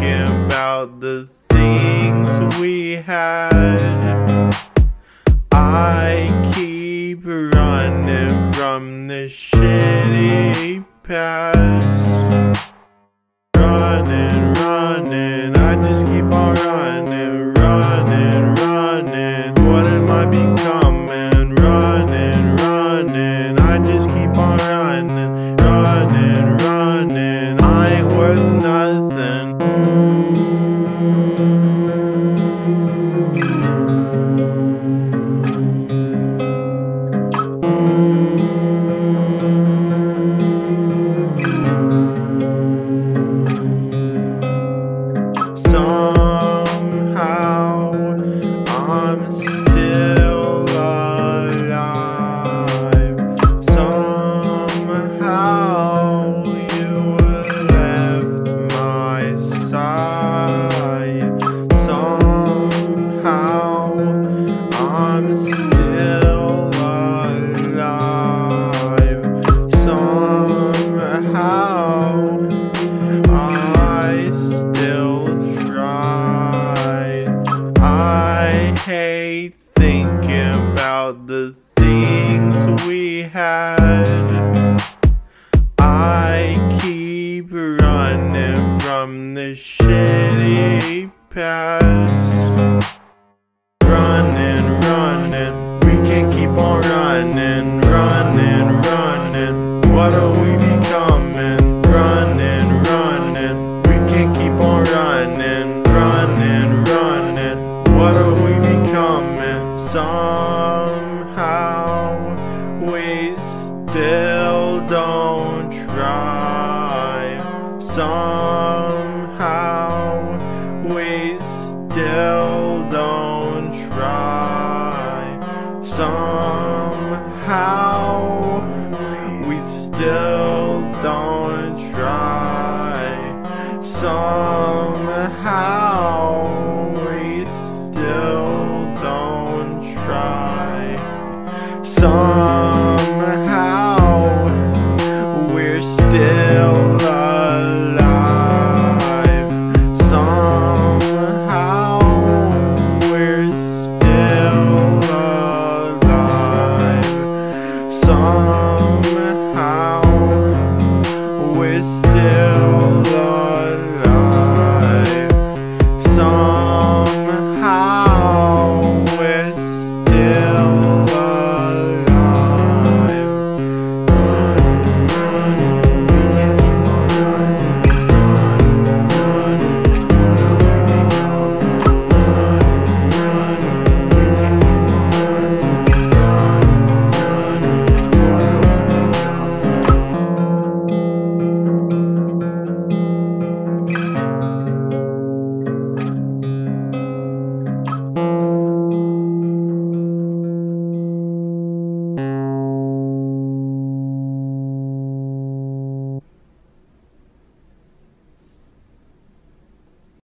thinking about the things we had. I keep running from the shitty past. Running, running, I just keep on running, running, running. What am I becoming? Running, running, I just keep on running, running, running. I ain't worth nothing. Somehow I'm still alive. Somehow you left my side. Somehow I'm still alive. Somehow I still tried. I hate thinking about the things we had. I keep running from the shitty past. Running, running, we can't keep on running, running, running. What are we becoming? Running, running, we can't keep on running, running, running. What are we becoming? Somehow we still